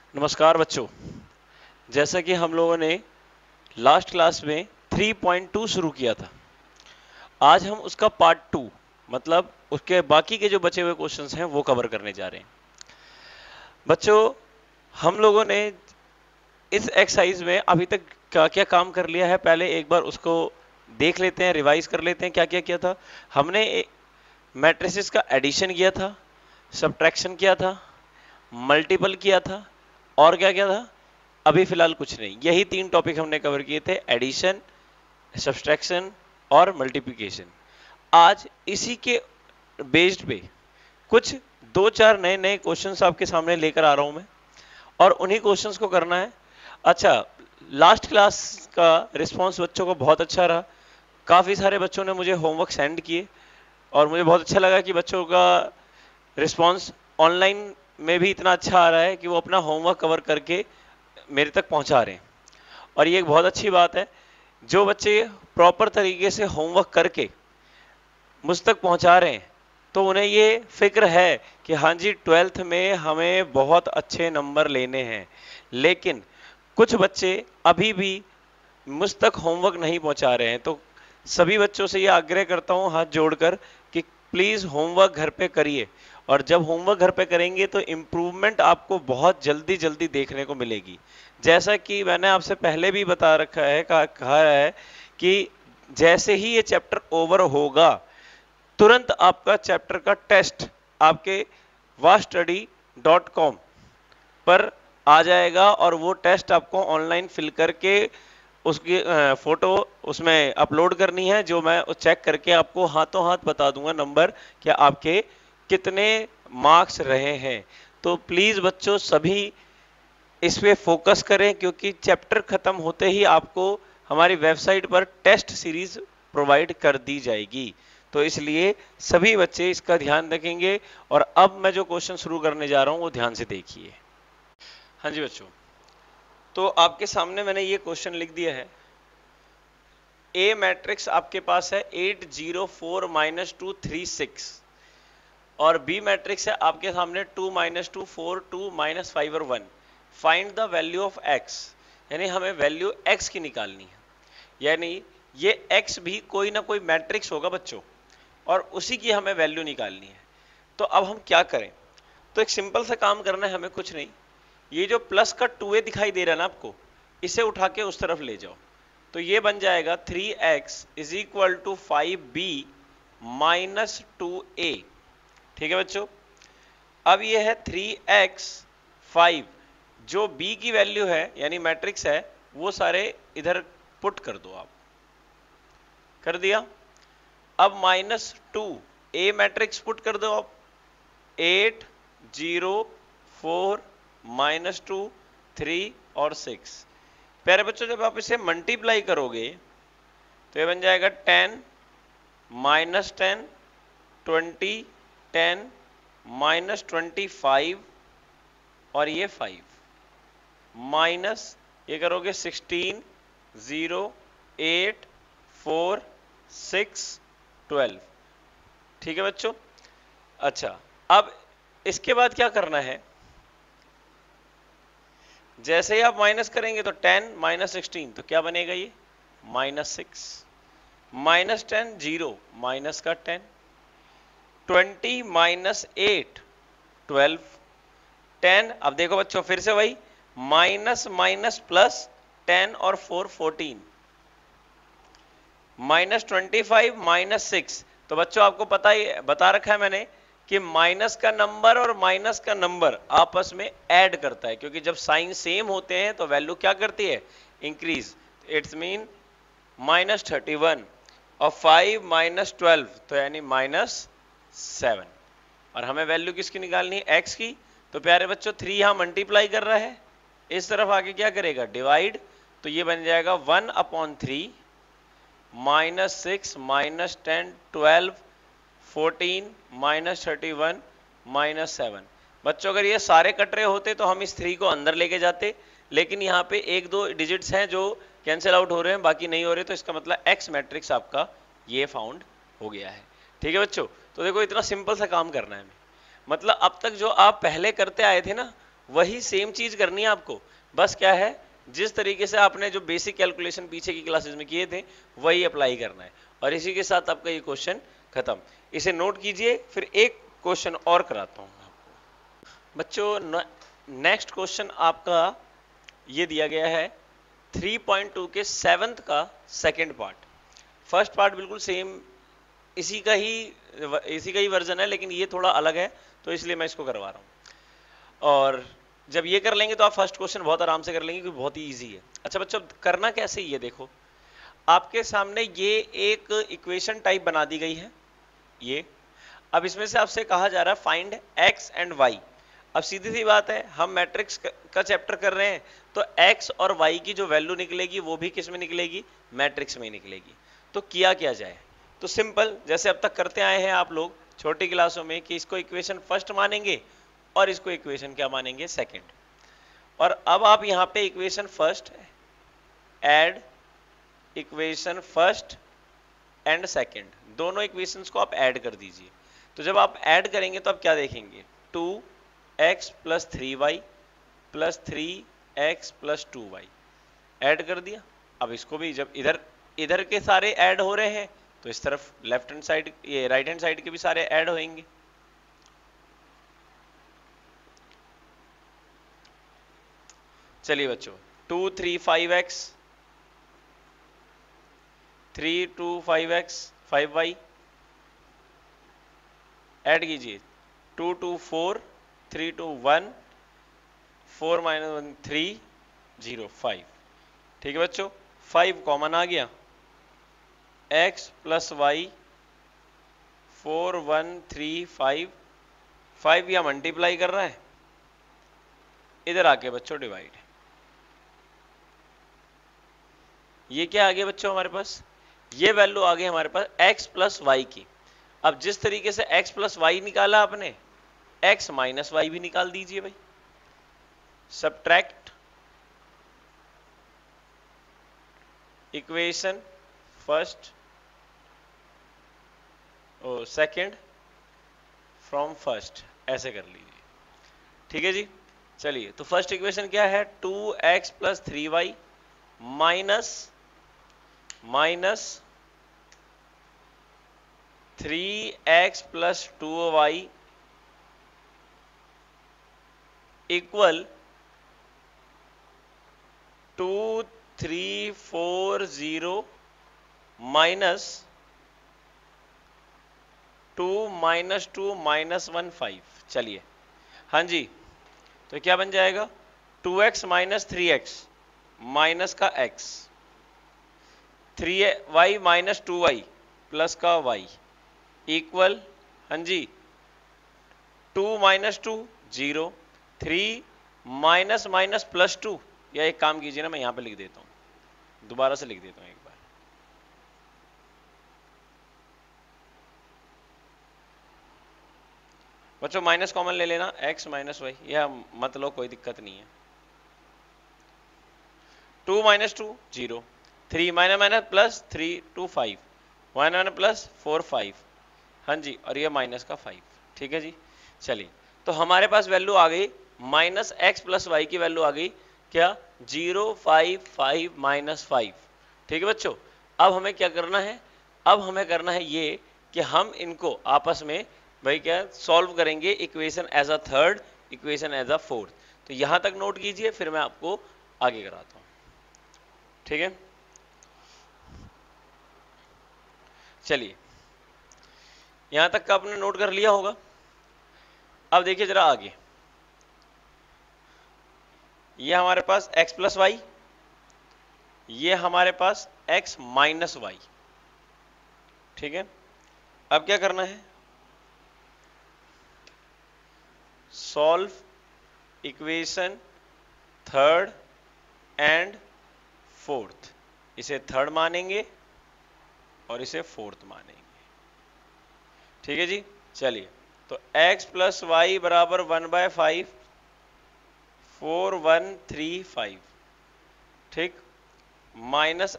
नमस्कार बच्चों। जैसा कि हम लोगों ने लास्ट क्लास में 3.2 शुरू किया था, आज हम उसका पार्ट 2 मतलब उसके बाकी के जो बचे हुए क्वेश्चंस हैं वो कवर करने जा रहे हैं। बच्चों, हम लोगों ने इस एक्सरसाइज में अभी तक क्या क्या काम कर लिया है, पहले एक बार उसको देख लेते हैं, रिवाइज कर लेते हैं। क्या क्या किया था हमने? मैट्रिसेस का एडिशन किया था, सब्ट्रैक्शन किया था, मल्टीपल किया था, और क्या क्या था? अभी फिलहाल कुछ नहीं। यही 3 टॉपिक हमने कवर किए थे, एडिशन, सब्सट्रैक्शन और मल्टीप्लिकेशन। आज इसी के बेस्ड पे कुछ 2-4 नए नए क्वेश्चंस आपके सामने लेकर आ रहा हूं मैं, और उन्हीं क्वेश्चंस को करना है। अच्छा, लास्ट क्लास का रिस्पांस बच्चों को बहुत अच्छा रहा। काफ़ी सारे बच्चों ने मुझे होमवर्क सेंड किए और मुझे बहुत अच्छा लगा कि बच्चों का रिस्पांस ऑनलाइन में भी इतना अच्छा आ रहा है कि वो अपना होमवर्क कवर करके मेरे तक पहुंचा रहे हैं। और ये एक बहुत अच्छी बात है, जो बच्चे प्रॉपर तरीके से होमवर्क करके मुझ तक पहुंचा रहे हैं तो उन्हें ये फिक्र है कि हाँ जी, 12th में हमें बहुत अच्छे नंबर लेने हैं। लेकिन कुछ बच्चे अभी भी मुझ तक होमवर्क नहीं पहुंचा रहे हैं, तो सभी बच्चों से ये आग्रह करता हूं हाथ जोड़कर कि प्लीज होमवर्क घर पे करिए। और जब होमवर्क घर पे करेंगे तो इम्प्रूवमेंट आपको बहुत जल्दी जल्दी देखने को मिलेगी। जैसा कि मैंने आपसे पहले भी बता रखा है, कहा है कि जैसे ही ये चैप्टर ओवर होगा तुरंत आपका चैप्टर का टेस्ट आपके vastudy.com पर आ जाएगा और वो टेस्ट आपको ऑनलाइन फिल करके उसकी फोटो उसमें अपलोड करनी है, जो मैं चेक करके आपको हाथों हाथ बता दूंगा नंबर कि आपके कितने मार्क्स रहे हैं। तो प्लीज बच्चों सभी इस पे फोकस करें, क्योंकि चैप्टर खत्म होते ही आपको हमारी वेबसाइट पर टेस्ट सीरीज प्रोवाइड कर दी जाएगी। तो इसलिए सभी बच्चे इसका ध्यान रखेंगे। और अब मैं जो क्वेश्चन शुरू करने जा रहा हूं वो ध्यान से देखिए। हाँ जी बच्चों, तो आपके सामने मैंने ये क्वेश्चन लिख दिया है। ए मैट्रिक्स आपके पास है 8 0 4 -2 3 6, और बी मैट्रिक्स है आपके सामने 2 -2 4 2 -5 और 1। Find the value of X, यानी हमें वैल्यू एक्स की निकालनी है। यानी ये एक्स भी कोई ना कोई मैट्रिक्स होगा बच्चों, और उसी की हमें वैल्यू निकालनी है। तो अब हम क्या करें? तो एक सिंपल सा काम करना है हमें, कुछ नहीं। ये जो प्लस का 2a दिखाई दे रहा है ना आपको, इसे उठा के उस तरफ ले जाओ, तो ये बन जाएगा 3x is equal to 5b -2a। ठीक है बच्चों, अब ये है 3x 5, जो b की वैल्यू है यानी मैट्रिक्स है, वो सारे इधर पुट कर दो। आप कर दिया। अब -2 a मैट्रिक्स पुट कर दो आप। 8 0 4 -2 3 और 6। प्यारे बच्चों, जब आप इसे मल्टीप्लाई करोगे तो ये बन जाएगा 10 -10 20 10 -25 और ये 5 माइनस ये करोगे 16 0 8 4 6 12। ठीक है बच्चों। अच्छा, अब इसके बाद क्या करना है? जैसे ही आप माइनस करेंगे तो 10 -16 तो क्या बनेगा? ये -6 -10 0 माइनस का 10 20 -8 12 10। अब देखो बच्चों, फिर से वही माइनस माइनस प्लस 10 और 4 14 -25 -6। तो बच्चों आपको पता ही बता रखा है मैंने कि माइनस का नंबर और माइनस का नंबर आपस में ऐड करता है, क्योंकि जब साइन सेम होते हैं तो वैल्यू क्या करती है? इंक्रीज। इट्स मीन -31 और 5 -12 तो यानी -7। और हमें वैल्यू किसकी निकालनी है? एक्स की। तो प्यारे बच्चों 3 यहां मल्टीप्लाई कर रहा है, इस तरफ आके क्या करेगा? डिवाइड। तो ये बन जाएगा 1/3 -6 -10 12 14 -31 -7। बच्चों अगर ये सारे कट रहे होते तो हम इस 3 को अंदर लेके जाते, लेकिन यहाँ पे 1-2 डिजिट्स हैं जो कैंसिल आउट हो रहे हैं, बाकी नहीं हो रहे, तो इसका मतलब एक्स मैट्रिक्स आपका ये फाउंड हो गया है। ठीक है बच्चों, तो देखो इतना सिंपल सा काम करना है। मतलब अब तक जो आप पहले करते आए थे ना, वही सेम चीज करनी है आपको, बस क्या है जिस तरीके से आपने जो बेसिक कैलकुलेशन पीछे की क्लासेस में किए थे वही अप्लाई करना है। और इसी के साथ आपका ये क्वेश्चन खत्म। इसे नोट कीजिए, फिर एक क्वेश्चन और कराता हूं आपको। बच्चों नेक्स्ट क्वेश्चन आपका ये दिया गया है 3.2 के 7th का सेकंड पार्ट। फर्स्ट पार्ट बिल्कुल सेम इसी का ही वर्जन है, लेकिन ये थोड़ा अलग है तो इसलिए मैं इसको करवा रहा हूं। और जब ये कर लेंगे तो आप फर्स्ट क्वेश्चन बहुत आराम से कर लेंगे क्योंकि बहुत ही ईजी है। अच्छा बच्चों, करना कैसे ये देखो, आपके सामने ये एक इक्वेशन टाइप बना दी गई है ये। अब इसमें से आपसे कहा जा रहा है फाइंड एक्स एंड वाई। अब सीधी सी बात है, हम मैट्रिक्स का चैप्टर कर रहे हैं तो एक्स और वाई की जो वैल्यू निकलेगी वो भी किस में निकलेगी, मैट्रिक्स में निकलेगी। तो किया क्या जाए, तो सिंपल जैसे अब तक करते आए हैं आप लोग छोटी क्लासों में कि इसको इक्वेशन फर्स्ट मानेंगे और इसको इक्वेशन क्या मानेंगे, सेकंड। और अब आप यहां पे equation first add equation first and second, दोनों इक्वेशंस को आप ऐड कर दीजिए। तो जब आप ऐड करेंगे तो आप क्या देखेंगे, 2x plus 3y plus 3x plus 2y add कर दिया। अब इसको भी जब इधर के सारे ऐड हो रहे हैं तो इस तरफ लेफ्ट हैंड साइड ये राइट हैंड साइड के भी सारे ऐड होंगे। चलिए बच्चों, 2 3 5x 3 2 5x 5y ऐड कीजिए, 2 2 4 3 2 1 4 माइनस 1 3 0 5। ठीक है बच्चों, 5 कॉमन आ गया, x प्लस वाई 4 1 3 5 5 या मल्टीप्लाई कर रहा है, इधर आके बच्चों डिवाइड। ये क्या आ गया बच्चों हमारे पास, ये वैल्यू आ गई हमारे पास x प्लस वाई की। अब जिस तरीके से x प्लस वाई निकाला आपने, x माइनस वाई भी निकाल दीजिए भाई। सब्ट्रैक्ट इक्वेशन फर्स्ट और सेकंड फ्रॉम फर्स्ट, ऐसे कर लीजिए। ठीक है जी। चलिए, तो फर्स्ट इक्वेशन क्या है, 2x plus 3y minus 3x plus 2y equal 2 3 4 0 minus 2 minus 2 minus 1 5। चलिए हाँ जी, तो क्या बन जाएगा, 2x माइनस 3x माइनस का x, 3y minus 2y plus का y इक्वल हाँ जी 2 माइनस 2 0, 3 माइनस माइनस प्लस 2, या एक काम कीजिए ना, मैं यहां पे लिख देता हूं, दोबारा से लिख देता हूं एक बार। बच्चों माइनस कॉमन ले लेना, x माइनस वाई, यह मत लो कोई दिक्कत नहीं है। 2 minus 2 0, 3 minus minus plus 3 2 5, 1 1 plus 4 5, हाँ जी, और ये माइनस का 5। ठीक है जी। चलिए, तो हमारे पास वैल्यू आ गई माइनस एक्स प्लस वाई की वैल्यू आ गई क्या, 0 5 5 माइनस 5। ठीक है बच्चों, अब हमें क्या करना है, अब हमें करना है ये कि हम इनको आपस में भाई क्या सॉल्व करेंगे, equation as a third, equation as a fourth. तो यहां तक नोट कीजिए, फिर मैं आपको आगे कराता हूं। ठीक है, चलिए यहां तक का आपने नोट कर लिया होगा। अब देखिए जरा आगे, ये हमारे पास x प्लस वाई, ये हमारे पास x माइनस वाई। ठीक है, अब क्या करना है, solve equation third and fourth. इसे थर्ड मानेंगे और इसे फोर्थ मानेंगे। ठीक है जी। चलिए, तो x प्लस वाई बराबर 1/5 4 1 3 5, ठीक, माइनस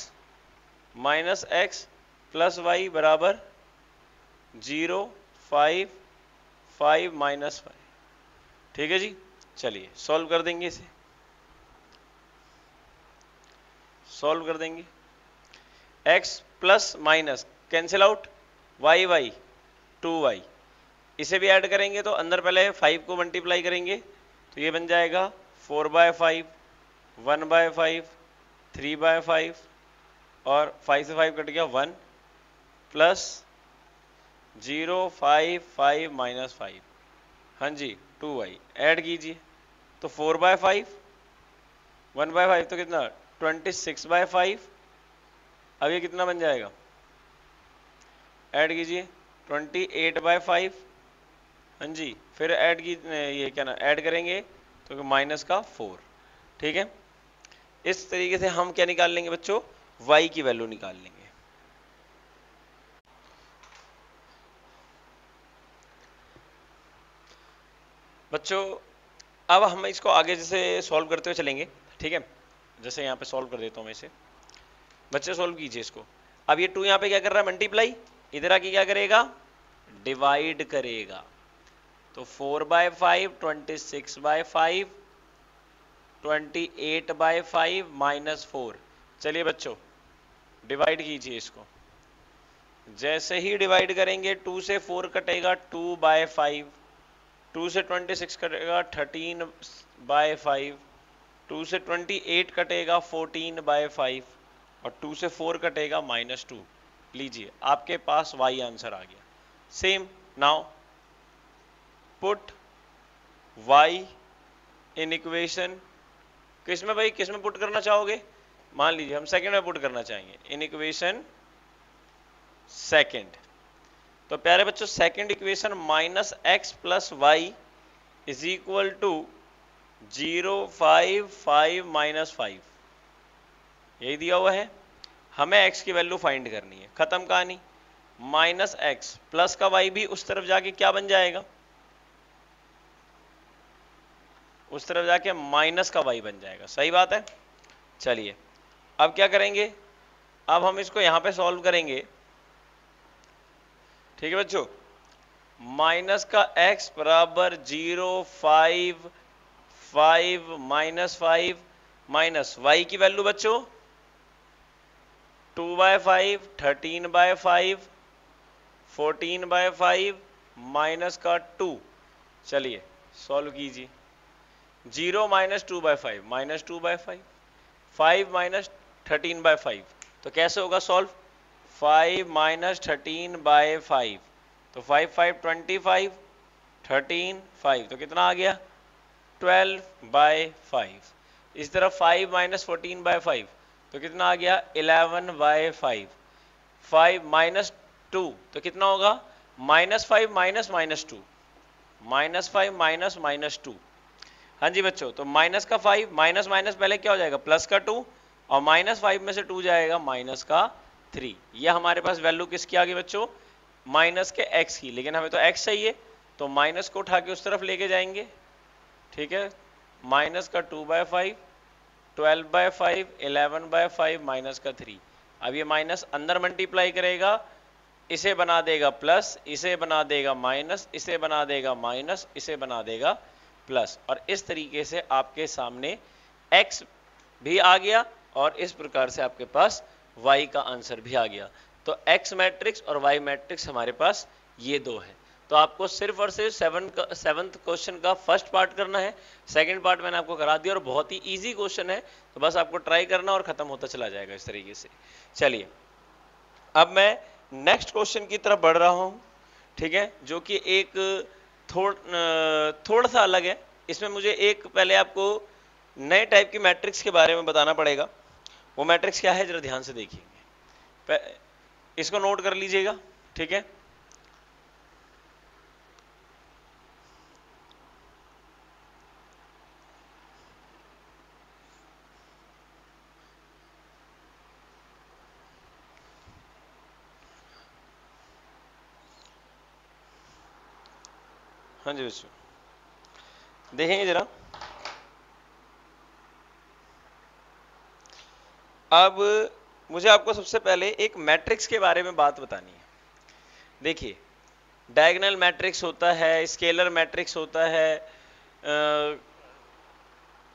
एक्स प्लस वाई बराबर 0 5 5 माइनस 5। ठीक है जी। चलिए सॉल्व कर देंगे, इसे सॉल्व कर देंगे। x plus minus cancel out, y y 2y, इसे भी ऐड करेंगे तो अंदर पहले 5 को मल्टीप्लाई करेंगे तो ये बन जाएगा 4/5, 1/5, 3/5 और 5 से 5 कट गया 1 प्लस 0 5 5 माइनस 5, हाँ जी 2y ऐड कीजिए तो 4/5, 1/5 तो कितना 26/5, अब ये कितना बन जाएगा, ऐड कीजिए 28/5, हाँ जी फिर ऐड की ये क्या ना ऐड करेंगे तो माइनस का 4, ठीक है। इस तरीके से हम क्या निकाल लेंगे बच्चों, y की वैल्यू निकाल लेंगे। बच्चों अब हम इसको आगे जैसे सॉल्व करते हुए चलेंगे, ठीक है। जैसे यहाँ पे सॉल्व कर देता हूँ मैं इसे, बच्चे सॉल्व कीजिए इसको। अब ये 2 यहाँ पे क्या कर रहा है, मल्टीप्लाई, इधर आके क्या करेगा, डिवाइड करेगा तो 4/5, 26/5, 28/5 माइनस 4। चलिए बच्चों डिवाइड कीजिए इसको, जैसे ही डिवाइड करेंगे 2 से 4 कटेगा 2/5, 2 से 26 कटेगा 13/5, 2 से 28 कटेगा 14/5 और 2 से 4 कटेगा -2। लीजिए आपके पास y आंसर आ गया। Same now put y in equation, किसमें भाई, किसमें पुट करना चाहोगे, मान लीजिए हम सेकंड में पुट करना चाहेंगे, इन इक्वेशन सेकंड। तो प्यारे बच्चों second equation -x plus y is equal to 0 5 5 -5, यही दिया हुआ है। हमें x की वैल्यू फाइंड करनी है, खत्म कहानी। -x प्लस का y भी उस तरफ जाके क्या बन जाएगा, उस तरफ जाके माइनस का y बन जाएगा, सही बात है। चलिए अब क्या करेंगे, अब हम इसको यहां पे सॉल्व करेंगे, ठीक है बच्चों। माइनस का x बराबर 0 5 5 -5 माइनस y की वैल्यू बच्चों 2/5, 13/5, 14/5 माइनस का 2। चलिए सॉल्व कीजिए, 0 - 2/5 -2/5, 5 - 13/5, तो कैसे होगा सॉल्व, 5 - 13/5 तो 5 5 25, 13 5 तो कितना आ गया 12/5। इस तरफ 5 - 14/5 तो कितना आ गया 11/5, 5 - 2 तो कितना होगा -5 -2, -5 -2। हाँ जी बच्चों, तो माइनस का 5 माइनस माइनस पहले क्या हो जाएगा प्लस का 2 और -5 में से 2 जाएगा माइनस का 3। ये हमारे पास वैल्यू किसकी आ गई बच्चों, माइनस के x की, लेकिन हमें तो x चाहिए तो माइनस को उठा के उस तरफ लेके जाएंगे, ठीक है। माइनस का 2/5, 12/5, 11/5 माइनस का 3। अब ये माइनस अंदर मल्टीप्लाई करेगा, इसे बना देगा प्लस, इसे बना देगा माइनस, इसे बना देगा माइनस, इसे बना देगा प्लस, और इस तरीके से आपके सामने x भी आ गया और इस प्रकार से आपके पास y का आंसर भी आ गया। तो x मैट्रिक्स और y मैट्रिक्स हमारे पास ये दो है। तो आपको सिर्फ और सिर्फ सेवंथ क्वेश्चन का फर्स्ट पार्ट करना है, सेकंड पार्ट मैंने आपको करा दिया और बहुत ही इजी क्वेश्चन है, तो बस आपको ट्राई करना और खत्म होता चला जाएगा इस तरीके से। चलिए अब मैं नेक्स्ट क्वेश्चन की तरफ बढ़ रहा हूं, ठीक है, जो कि एक थोड़ा सा अलग है। इसमें मुझे एक पहले आपको नए टाइप की मैट्रिक्स के बारे में बताना पड़ेगा। वो मैट्रिक्स क्या है जरा ध्यान से देखिएगा, इसको नोट कर लीजिएगा, ठीक है। हाँ जी बच्चों देखेंगे जरा। अब मुझे आपको सबसे पहले एक मैट्रिक्स के बारे में बात बतानी है। देखिए डायगोनल मैट्रिक्स होता है, स्केलर मैट्रिक्स होता है,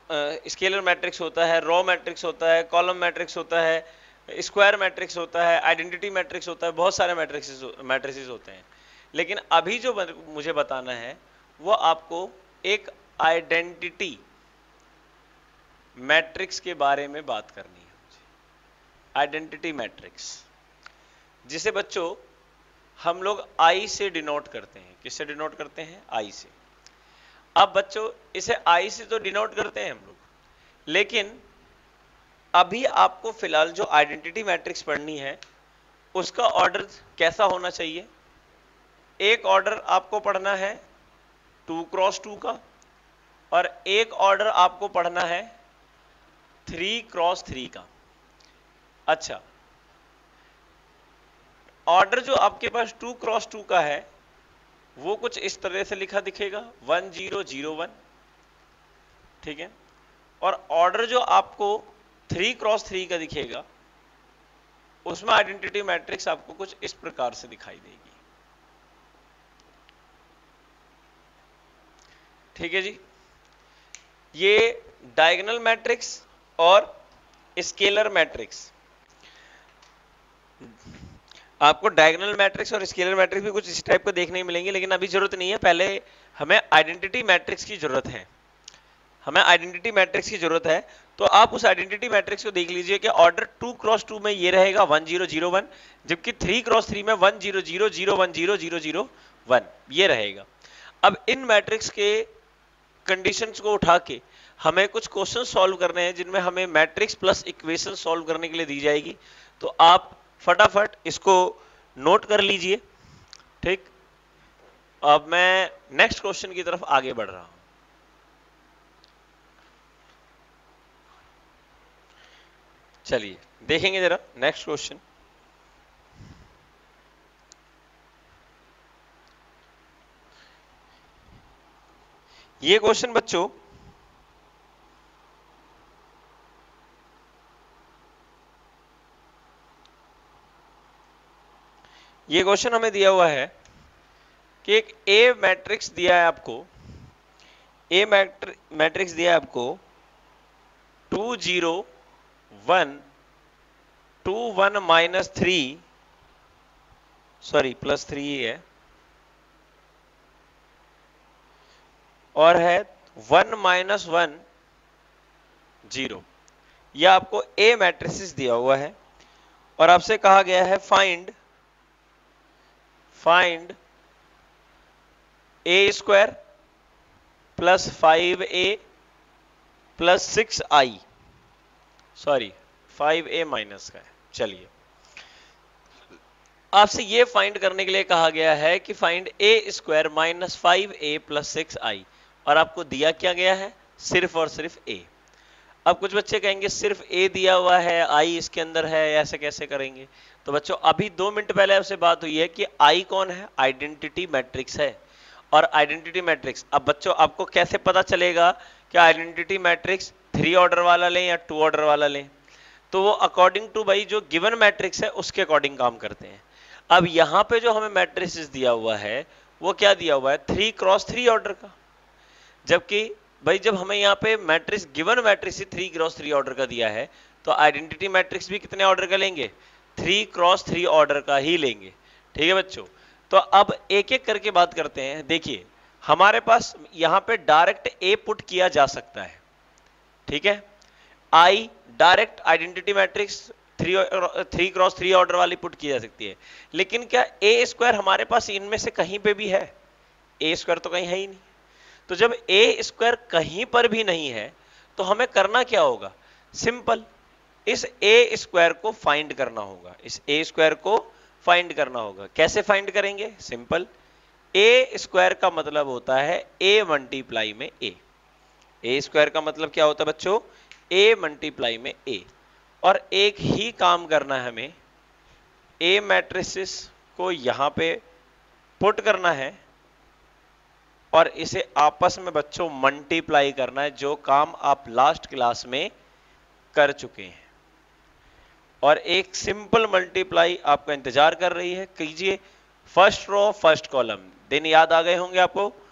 स्केलर मैट्रिक्स होता है, रो मैट्रिक्स होता है, कॉलम मैट्रिक्स होता है, स्क्वायर मैट्रिक्स होता है, आइडेंटिटी मैट्रिक्स होता है, बहुत सारे मैट्रिक्स होते हैं। लेकिन अभी जो मुझे बताना है वो आपको एक आइडेंटिटी मैट्रिक्स के बारे में बात करनी है मुझे। आइडेंटिटी मैट्रिक्स जिसे बच्चों हम लोग आई से डिनोट करते हैं। किससे डिनोट करते हैं? आई से। अब बच्चों इसे आई से तो डिनोट करते हैं हम लोग, लेकिन अभी आपको फिलहाल जो आइडेंटिटी मैट्रिक्स पढ़नी है उसका ऑर्डर कैसा होना चाहिए? एक ऑर्डर आपको पढ़ना है 2 क्रॉस 2 का, और एक ऑर्डर आपको पढ़ना है 3 क्रॉस 3 का। अच्छा, ऑर्डर जो आपके पास 2 क्रॉस 2 का है वो कुछ इस तरह से लिखा दिखेगा 1 0 0 1, ठीक है। और ऑर्डर जो आपको 3 क्रॉस 3 का दिखेगा उसमें आइडेंटिटी मैट्रिक्स आपको कुछ इस प्रकार से दिखाई देगी, ठीक है जी। ये डायगोनल मैट्रिक्स और स्केलर मैट्रिक्स, आपको डायगोनल मैट्रिक्स और स्केलर मैट्रिक्स भी कुछ इस टाइप को देखने मिलेंगे, लेकिन अभी जरूरत नहीं है। पहले हमें आइडेंटिटी मैट्रिक्स की जरूरत है, हमें आइडेंटिटी मैट्रिक्स की जरूरत है। तो आप उस आइडेंटिटी मैट्रिक्स को देख लीजिए कि ऑर्डर 2 क्रॉस 2 में ये रहेगा 1 0 0 1, जबकि 3 क्रॉस 3 में 1 0 0 0 1 0 0 0 1 ये रहेगा। अब इन मैट्रिक्स के कंडीशंस को उठा के हमें कुछ क्वेश्चन सॉल्व करने हैं जिनमें हमें मैट्रिक्स प्लस इक्वेशन सॉल्व करने के लिए दी जाएगी। तो आप फटाफट इसको नोट कर लीजिए, ठीक। अब मैं नेक्स्ट क्वेश्चन की तरफ आगे बढ़ रहा हूं। चलिए देखेंगे जरा नेक्स्ट क्वेश्चन। ये क्वेश्चन बच्चों ये क्वेश्चन हमें दिया हुआ है कि एक ए मैट्रिक्स दिया है आपको, ए मैट्रिक्स दिया है आपको 2 0 1 2 1 माइनस 3, सॉरी प्लस 3 है, और है 1 माइनस 1 0। यह आपको ए मैट्रिक्स दिया हुआ है और आपसे कहा गया है find A square plus 5a plus 6i, sorry 5a minus का है। चलिए आपसे ये फाइंड करने के लिए कहा गया है कि find A square minus 5a plus 6i, और आपको दिया क्या गया है? सिर्फ और सिर्फ a। अब कुछ बच्चे कहेंगे सिर्फ a दिया हुआ है, i इसके अंदर है, ऐसे कैसे करेंगे? तो बच्चों अभी 2 मिनट पहले आपसे बात हुई है कि i कौन है? आइडेंटिटी मैट्रिक्स है। और आइडेंटिटी मैट्रिक्स, अब बच्चों आपको कैसे पता चलेगा कि आइडेंटिटी मैट्रिक्स 3 ऑर्डर वाला लें या 2 ऑर्डर वाला लें? तो वो अकॉर्डिंग टू भाई जो गिवन मैट्रिक्स है उसके अकॉर्डिंग काम करते हैं। अब यहां पे जो हमें मैट्रिक्स दिया हुआ है वो क्या दिया हुआ है? 3 क्रॉस 3 ऑर्डर का, जबकि भाई जब हमें यहाँ पे matrix given matrix 3 cross 3 order का दिया है तो आइडेंटिटी मैट्रिक्स भी कितने ऑर्डर का लेंगे? 3 क्रॉस 3 ऑर्डर का ही लेंगे, ठीक है बच्चों। तो अब एक एक करके बात करते हैं। देखिए हमारे पास यहाँ पे डायरेक्ट ए पुट किया जा सकता है, ठीक है। I direct identity matrix 3 cross 3 order वाली पुट की जा सकती है, लेकिन क्या ए स्क्वायर हमारे पास इनमें से कहीं पे भी है? ए स्क्वायर तो कहीं है ही नहीं। तो जब ए स्क्वायर कहीं पर भी नहीं है तो हमें करना क्या होगा? सिंपल, इस ए स्क्वायर को फाइंड करना होगा। इस ए स्क्वायर को फाइंड करना होगा। कैसे फाइंड करेंगे? सिंपल, ए स्क्वायर का मतलब होता है ए मल्टीप्लाई में ए। ए स्क्वायर का मतलब क्या होता है बच्चों? ए मल्टीप्लाई में ए। और एक ही काम करना है हमें, ए मैट्रिसेस को यहां पे पुट करना है और इसे आपस में बच्चों मल्टीप्लाई करना है, जो काम आप लास्ट क्लास में कर चुके हैं। और एक सिंपल मल्टीप्लाई आपका इंतजार कर रही है, कीजिए। फर्स्ट रो फर्स्ट कॉलम, दिन याद आ गए होंगे आपको।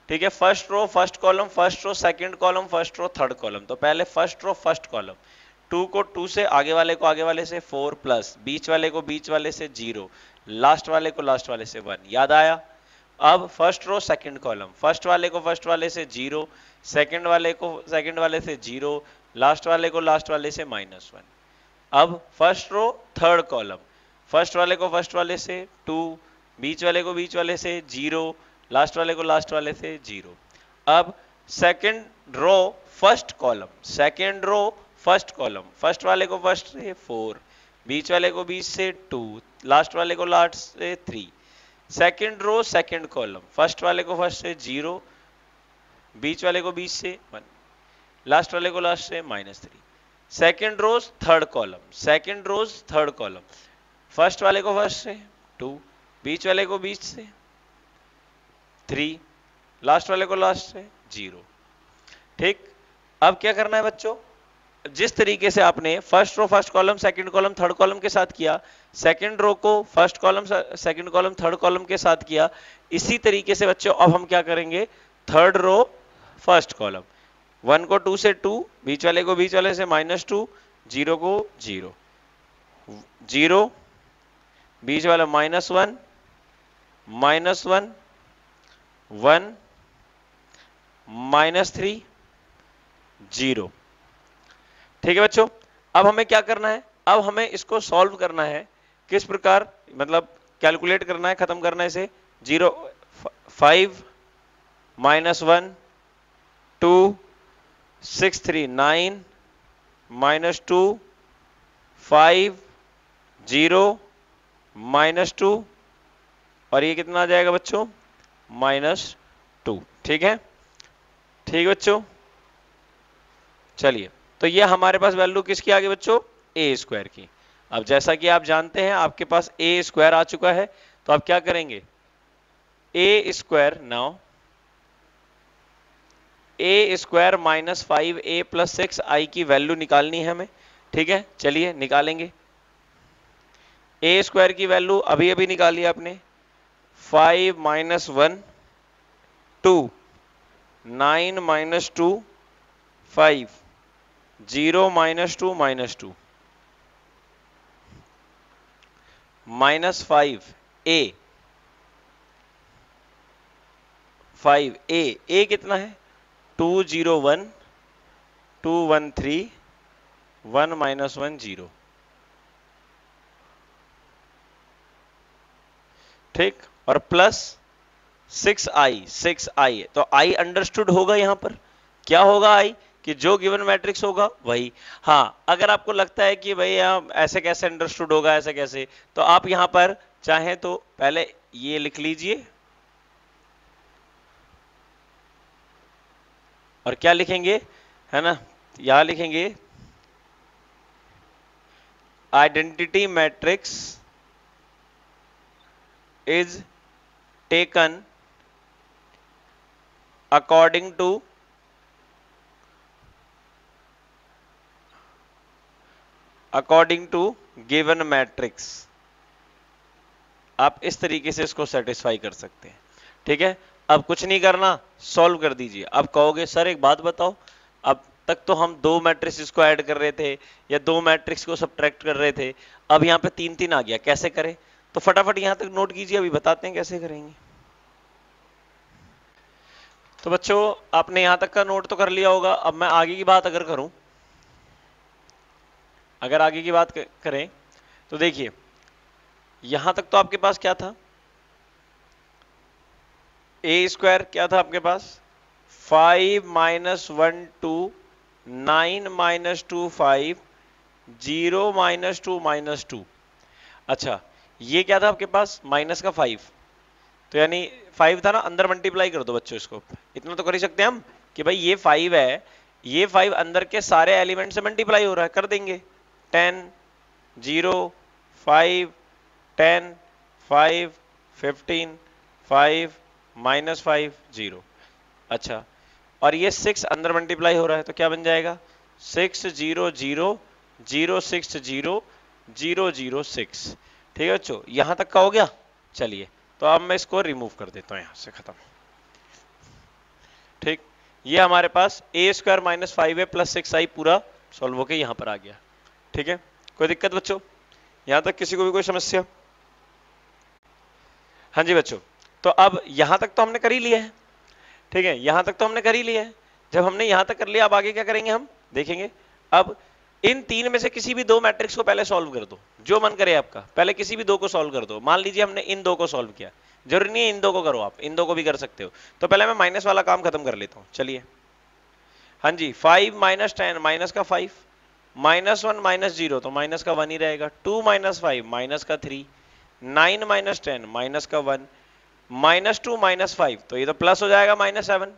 ठीक है, first row first column, first row second column, first row third column. तो पहले फर्स्ट रो फर्स्ट कॉलम, 2 को 2 से, आगे वाले को आगे वाले से 4 प्लस, बीच वाले को बीच वाले से 0, लास्ट वाले को लास्ट वाले से 1। याद आया? अब first row second column, first वाले को फर्स्ट वाले से 0, सेकंड वाले को सेकंड वाले से 0, लास्ट वाले को लास्ट वाले से -1। अब first row third column, first वाले को फर्स्ट वाले से 2, बीच वाले को बीच वाले से 0, लास्ट वाले को लास्ट वाले से 0। अब second row first column, second row first column, first वाले को फर्स्ट से 4, बीच वाले को बीच से 2, लास्ट वाले को लास्ट से 3। Second row second column, first वाले को फर्स्ट से 0, बीच वाले को बीच से 1, लास्ट वाले को लास्ट से -3। Second rows third column, second rows third column, first वाले को फर्स्ट से 2, बीच वाले को बीच से 3, लास्ट वाले को लास्ट से 0। ठीक, अब क्या करना है बच्चों? जिस तरीके से आपने first row first column second column third column के साथ किया, सेकंड रो को first column second column third column के साथ किया, इसी तरीके से बच्चों अब हम क्या करेंगे? थर्ड रो फर्स्ट कॉलम, 1 को 2 से 2, बीच वाले को बीच वाले से -2, 0 को 0, 0, बीच वाला -1, -1, 1, -3, 0। ठीक है बच्चों, अब हमें क्या करना है? अब हमें इसको सॉल्व करना है। किस प्रकार? मतलब कैलकुलेट करना है, खत्म करना है इसे। 0, 5, -1, 2, 6, 3, 9, -2, 5, 0, -2, और ये कितना आ जाएगा बच्चों? -2। ठीक है, ठीक बच्चों, चलिए, तो ये हमारे पास वैल्यू किसकी आ गई बच्चों? ए स्क्वायर की। अब जैसा कि आप जानते हैं आपके पास ए स्क्वायर आ चुका है, तो आप क्या करेंगे? A square, now A square -5a + 6i की वैल्यू निकालनी है हमें। ठीक है, चलिए निकालेंगे। ए स्क्वायर की वैल्यू अभी अभी निकाली आपने, 5 - 1 2, 9 - 2 5, 0 - 2 -2, -5a, 5a, a कितना है? 201, 213, 1 - 1 0। ठीक, और प्लस 6i, 6i, तो i अंडरस्टूड होगा। यहां पर क्या होगा? i कि जो गिवन मैट्रिक्स होगा वही। हाँ, अगर आपको लगता है कि भाई यहाँ ऐसे कैसे अंडरस्टूड होगा, ऐसे कैसे, तो आप यहां पर चाहें तो पहले ये लिख लीजिए, और क्या लिखेंगे, है ना, यहां लिखेंगे identity matrix is taken according to given matrix. आप इस तरीके से इसको सेटिस्फाई कर सकते हैं। ठीक है, अब कुछ नहीं करना, सॉल्व कर दीजिए। अब कहोगे सर एक बात बताओ, अब तक तो हम 2 मैट्रिक्स को ऐड कर रहे थे या 2 मैट्रिक्स को सब्ट्रैक्ट कर रहे थे, अब यहाँ पे 3 3 आ गया, कैसे करें? तो फटाफट यहां तक नोट कीजिए, अभी बताते हैं कैसे करेंगे। तो बच्चों आपने यहां तक का नोट तो कर लिया होगा। अब मैं आगे की बात अगर करूं, अगर आगे की बात करें तो देखिए, यहां तक तो आपके पास क्या था? ए स्क्वायर क्या था आपके पास? 5 - 1 2, 9 - 2 5, 0 - 2 -2। अच्छा, ये क्या था आपके पास? माइनस का 5, तो यानी 5 था ना, अंदर मल्टीप्लाई कर दो बच्चों इसको। इतना तो कर ही सकते हैं हम कि भाई ये 5 है, ये 5 अंदर के सारे एलिमेंट से मल्टीप्लाई हो रहा है, कर देंगे। 10 0 5 10 5 15 5 -5 0। अच्छा, और ये 6 अंदर मल्टीप्लाई हो रहा है, तो क्या बन जाएगा? 6 0 0 0 6 0 0 0 6। ठीक है बच्चों, यहां तक का हो गया। चलिए, तो अब मैं इसको रिमूव कर देता हूं, यहां से खत्म। ठीक, ये हमारे पास A square minus 5a plus 6i पूरा सॉल्व होके यहां पर आ गया। ठीक है, कोई दिक्कत बच्चों? यहां तक किसी को भी कोई समस्या? हाँ जी बच्चों, तो अब यहां तक तो हमने कर ही लिया है। ठीक है, यहां तक तो हमने कर ही लिया है। जब हमने यहां तक कर लिया, अब आगे क्या करेंगे हम देखेंगे। अब इन तीन में से किसी भी दो मैट्रिक्स को पहले सॉल्व कर दो, जो मन करे आपका, पहले किसी भी दो को सॉल्व कर दो। मान लीजिए हमने इन दो को सॉल्व किया, जरूरी नहीं है इन दो को करो, आप इन दो को भी कर सकते हो। तो पहले मैं माइनस वाला काम खत्म कर लेता हूं, चलिए। हाँ जी, 5 माइनस 10 माइनस का 5, माइनस 1 माइनस 0 तो माइनस का 1 ही रहेगा, 2 माइनस 5 माइनस का 3, 9 माइनस 10 माइनस का 1, माइनस 2 माइनस 5 तो ये तो प्लस हो जाएगा माइनस 7,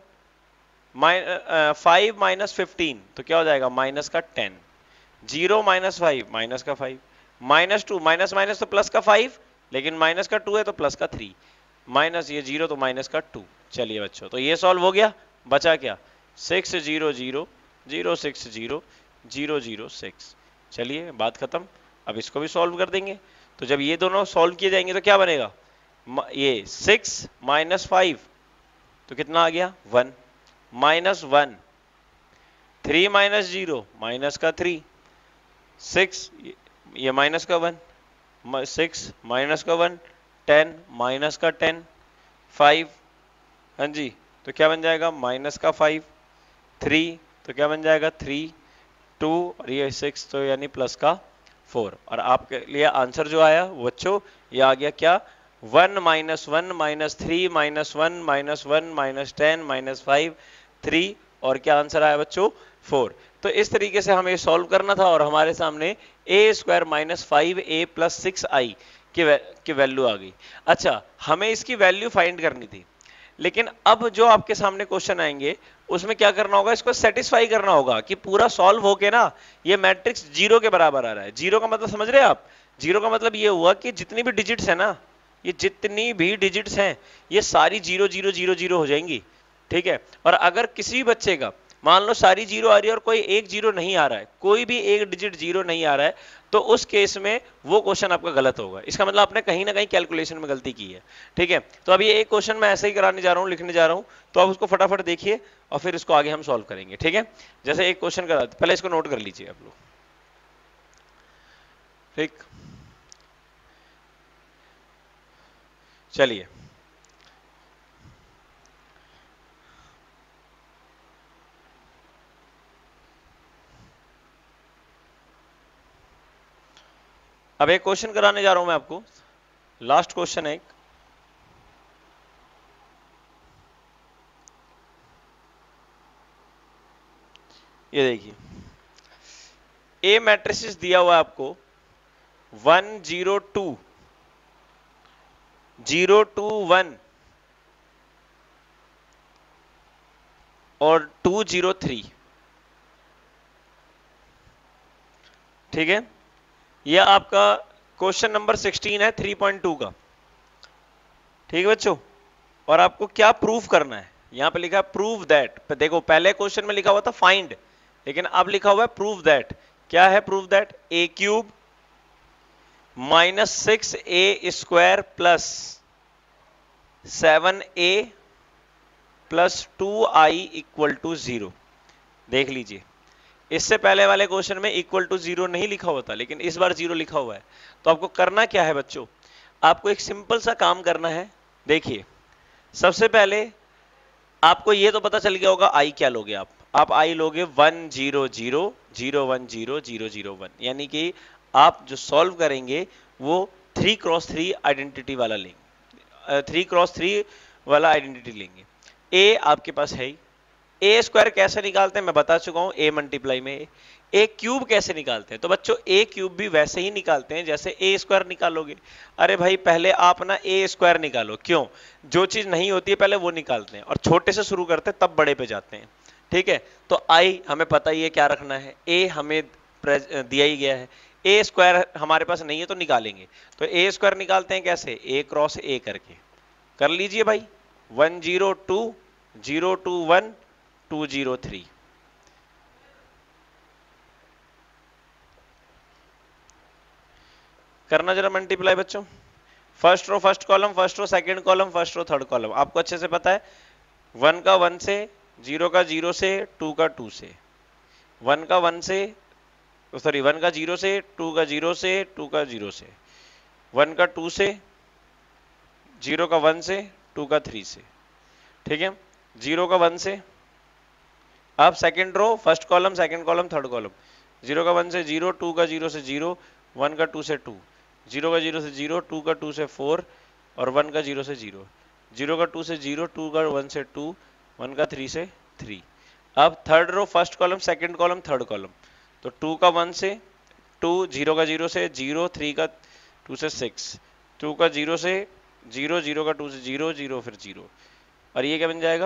5 माइनस 15 तो क्या हो जाएगा माइनस का 10, 0 माइनस 5 माइनस का 5, माइनस 2 माइनस माइनस तो प्लस का 5, लेकिन माइनस का 2 है तो प्लस का 3, माइनस ये 0 तो माइनस का 2। चलिए बच्चों, तो ये सॉल्व हो गया। बचा क्या? 6 0 0 0 6 0 0 0 6। चलिए बात खत्म। अब इसको भी सॉल्व कर देंगे। तो जब ये दोनों सॉल्व किए जाएंगे तो क्या बनेगा? ये 6 माइनस 5 तो कितना आ गया 1, माइनस 1, 3 माइनस 0 माइनस का 3, 6 ये माइनस का 1, 6 माइनस का 1, 10 माइनस का 10, 5, हाँ जी, तो क्या बन जाएगा माइनस का 5, 3 तो क्या बन जाएगा 3, 2 और ये 6 तो यानी प्लस का 4। और आपके लिए आंसर जो आया वो बच्चों ये आ गया क्या? 1 minus 1 minus 3 minus 1 minus 1 minus 10 minus 5 3 और क्या आंसर आया बच्चों? 4। तो इस तरीके से हमें सॉल्व करना था और हमारे सामने ए square minus 5a plus 6i की वैल्यू आ गई। अच्छा, हमें इसकी वैल्यू फाइंड करनी थी, लेकिन अब जो आपके सामने क्वेश्चन आएंगे उसमें क्या करना होगा? इसको सेटिस्फाई करना होगा कि पूरा सॉल्व होके ना ये मैट्रिक्स 0 के बराबर आ रहा है। 0 का मतलब समझ रहे हैं आप? 0 का मतलब ये हुआ कि जितनी भी डिजिट्स है ना, ये जितनी भी डिजिट्स हैं ये सारी 0 0 0 0 हो जाएंगी। ठीक है, और अगर किसी भी बच्चे का मान लो सारी 0 आ रही है और कोई एक 0 नहीं आ रहा है, कोई भी एक डिजिट 0 नहीं आ रहा है, तो उस केस में वो क्वेश्चन आपका गलत होगा। इसका मतलब आपने कहीं ना कहीं कैलकुलेशन में गलती की है। ठीक है, तो अब ये एक क्वेश्चन मैं ऐसे ही कराने जा रहा हूँ, लिखने जा रहा हूँ, तो आप उसको फटाफट देखिए और फिर इसको आगे हम सॉल्व करेंगे। ठीक है, जैसे एक क्वेश्चन करा, पहले इसको नोट कर लीजिए आप लोग। ठीक, चलिए अब एक क्वेश्चन कराने जा रहा हूं मैं आपको, लास्ट क्वेश्चन है एक। ये देखिए, ए मैट्रिसेस दिया हुआ है आपको 1 0 2 0 2 1 और 2 0 3। ठीक है, यह आपका क्वेश्चन नंबर 16 है 3.2 का। ठीक है बच्चों, और आपको क्या प्रूफ करना है? यहां पे लिखा है प्रूव दैट। देखो पहले क्वेश्चन में लिखा हुआ था फाइंड, लेकिन अब लिखा हुआ है प्रूव दैट। क्या है prove that? A cube minus 6a square plus 7a plus 2i equal to 0। देख लीजिए, इससे पहले वाले क्वेश्चन में इक्वल टू 0 नहीं लिखा हुआ था, लेकिन इस बार 0 लिखा हुआ है। तो आपको करना क्या है बच्चों? आपको एक सिंपल सा काम करना है। देखिए, सबसे पहले आपको ये तो पता चल गया होगा आई क्या लोगे आप आई लोगे 1 0 0 0 1 0 0 0 1, यानी कि आप जो सॉल्व करेंगे वो 3 क्रॉस 3 आइडेंटिटी वाला लेंगे, 3 क्रॉस 3 वाला आइडेंटिटी लेंगे। ए आपके पास है ही। ए स्क्वायर कैसे निकालते हैं मैं बता चुका हूं, ए मल्टीप्लाई में। ए क्यूब कैसे निकालते हैं? तो बच्चों ए क्यूब भी वैसे ही निकालते हैं जैसे ए स्क्वायर निकालोगे। अरे भाई पहले आप ना ए स्क्वायर निकालो, क्यों? जो चीज नहीं होती है पहले वो निकालते हैं और छोटे से शुरू करते हैं तब बड़े पे जाते हैं। ठीक है, तो आई हमें पता ही है क्या रखना है, ए हमें दिया ही गया है, ए स्क्वायर हमारे पास नहीं है तो निकालेंगे। तो ए स्क्वायर निकालते हैं कैसे? ए क्रॉस ए करके कर लीजिए भाई। 1 0 2 0 2 1 2 0 3। करना जरा मल्टीप्लाई बच्चों। First row first column, first row second column, first row third column. आपको अच्छे से पता है 1 का 1 से 0 का 0 से, 2 का 2 से, 1 का 1 से, सॉरी 1 का 0 से, 2 का 0 से, 2 का 0 से, 1 का 2 से, 0 का 1 से, 2 का 3 से, ठीक है। 0 का 1 से, अब second row, first column, second column, third column, 0 का 1 से 0, 2 का 0 से 0, 1 का 2 से 2, 0 का 0 से 0, 2 का 2 से 4 और 1 का 0 से 0, 0 का 2 से 0, 2 का 1 से 2, 1 का 3 से 3। अब third row, first column, second column, third column, तो 2 का 1 से 2, 0 का 0 से 0, 3 का 2 से 6, 2 का 0 से 0, 0 का 2 से 0, 0 फिर 0, और ये क्या बन जाएगा,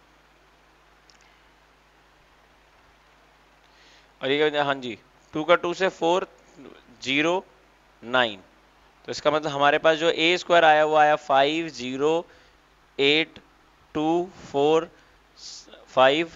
और ये क्या बन जाएगा, हाँ जी 2 का 2 से 4, 0, 9। तो इसका मतलब हमारे पास जो ए स्क्वायर आया वो आया 5, 0, 8, 2, 4, 5,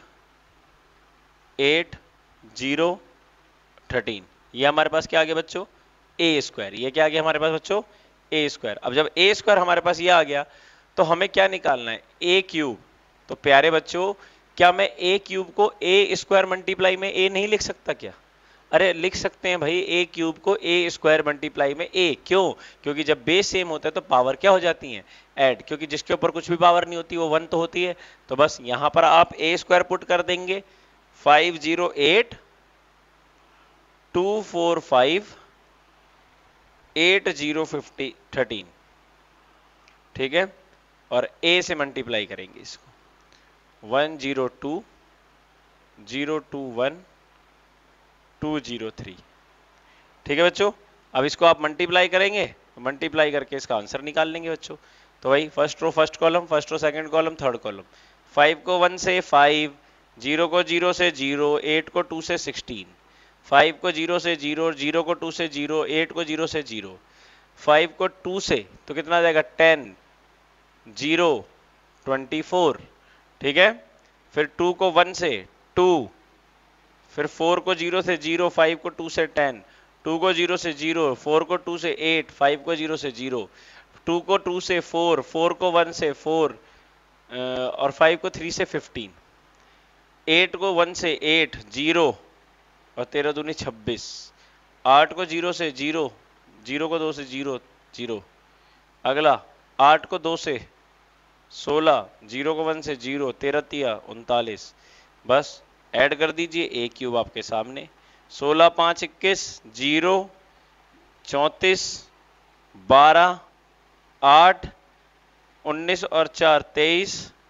8, 0, 13। ये हमारे पास क्या आ गया बच्चों, ए स्क्वायर। ये क्या आ गया हमारे पास बच्चों, ए स्क्वायर। अब जब ए स्क्वायर हमारे पास ये आ गया तो हमें क्या निकालना है, ए क्यूब। तो प्यारे बच्चों, क्या मैं ए क्यूब को ए स्क्वायर मल्टीप्लाई में ए नहीं लिख सकता क्या? अरे लिख सकते हैं भाई, ए क्यूब को ए स्क्वायर मल्टीप्लाई में ए। क्यों? क्योंकि जब बेस सेम होता है तो पावर क्या हो जाती है, ऐड। क्योंकि जिसके ऊपर कुछ भी पावर नहीं होती वो 1 तो होती है। तो बस यहां पर आप ए स्क्वायर पुट कर देंगे, 508 245 8050 13, ठीक है। और ए से मल्टीप्लाई करेंगे इसको, 102 021 203, ठीक है बच्चों। अब इसको आप मल्टीप्लाई करेंगे, मल्टीप्लाई करके इसका आंसर निकाल लेंगे बच्चों। तो भाई first row first column, first row second column, third column, 5 को 1 से 5, 0 को 0 से 0, 8 को 2 से 16, 5 को 0 से 0, 0 को 2 से 0, 8 को 0 से 0, 5 को 2 से तो कितना आ जाएगा 10, 0, 24, ठीक है। फिर 2 को 1 से 2, फिर 4 को 0 से 0, 5 को 2 से 10, 2 को 0 से 0, 4 को 2 से 8, 5 को 0 से 0, 2 को 2 से 4, 4 को 1 से 4 और 5 को 3 से 15, 8 को 1 से 8, 0 और 13 दूनी 26, 8 को 0 से 0, 0 को 2 से 0, 0। अगला 8 को 2 से 16, 0 को 1 से 0, 13 तिया 39। बस ऐड कर दीजिए, ए क्यूब आपके सामने, 16 5 21, 0 34, 12 8 19 और 4 23,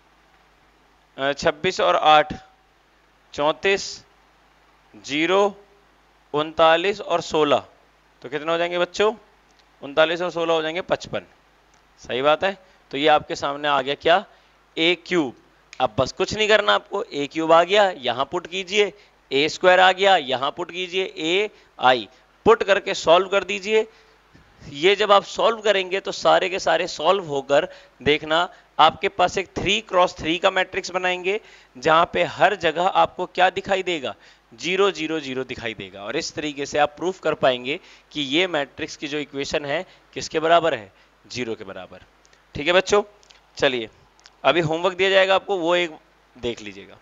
26 और 8 34, 0 39 और 16, तो कितने हो जाएंगे बच्चों, 39 और 16 हो जाएंगे 55। सही बात है। तो ये आपके सामने आ गया क्या, ए क्यूब। अब बस कुछ नहीं करना आपको, ए क्यूब आ गया यहां पुट कीजिए, ए स्क्वायर आ गया यहां पुट कीजिए, ए आई पुट करके सॉल्व कर दीजिए। ये जब आप सॉल्व करेंगे तो सारे के सारे सॉल्व होकर देखना आपके पास एक 3x3 का मैट्रिक्स बनाएंगे, जहां पे हर जगह आपको क्या दिखाई देगा, 0 0 0 दिखाई देगा। और इस तरीके से आप प्रूफ कर पाएंगे कि ये मैट्रिक्स की जो इक्वेशन है किसके बराबर है, 0 के बराबर। ठीक है बच्चों, चलिए अभी होमवर्क दिया जाएगा आपको, वो एक देख लीजिएगा।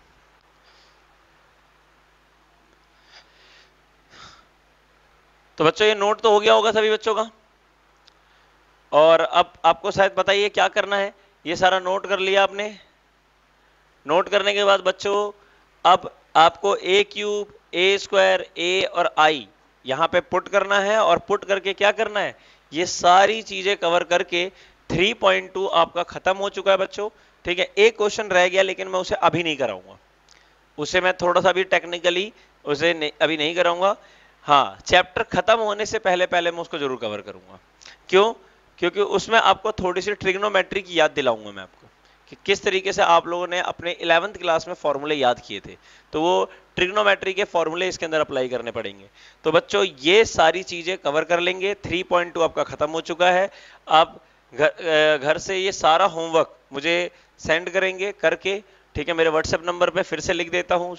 तो बच्चों ये नोट तो हो गया होगा सभी बच्चों का, और अब आपको शायद बताइए क्या करना है। ये सारा नोट कर लिया आपने। नोट करने के बाद बच्चों अब आपको ए क्यूब, ए स्क्वायर, ए और आई यहां पे पुट करना है, और पुट करके क्या करना है, ये सारी चीजें कवर करके 3.2 आपका खत्म हो चुका है बच्चों। ठीक है, एक क्वेश्चन रह गया लेकिन मैं उसे अभी नहीं कराऊंगा, उसे मैं थोड़ा सा भी टेक्निकली उसे अभी नहीं कराऊंगा। हाँ, चैप्टर खत्म होने से पहले पहले मैं उसको जरूर कवर करूंगा। क्यों? क्योंकि उसमें आपको थोड़ी सी ट्रिग्नोमेट्री की याद दिलाऊंगा मैं आपको, कि किस तरीके से आप लोगों ने अपने 11th क्लास में फॉर्मूले याद किए थे, तो वो ट्रिग्नोमेट्री के फॉर्मूले इसके अंदर अप्लाई करने पड़ेंगे। तो बच्चों ये सारी चीजें कवर कर लेंगे। 3.2 आपका खत्म हो चुका है। आप घर से ये सारा होमवर्क मुझे सेंड करेंगे करके, ठीक है। मेरे व्हाट्सएप नंबर पे फिर से लिख देता हूँ,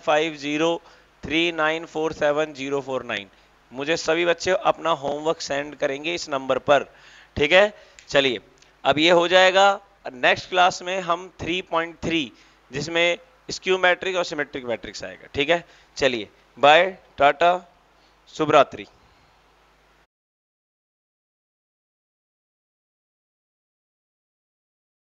7503947049। मुझे सभी बच्चे अपना होमवर्क सेंड करेंगे इस नंबर पर, ठीक है। चलिए अब ये हो जाएगा। नेक्स्ट क्लास में हम 3.3 जिसमें स्क्यू मैट्रिक्स और सिमेट्रिक मैट्रिक्स आएगा। ठीक है, चलिए बाय टाटा, शुभ रात्रि।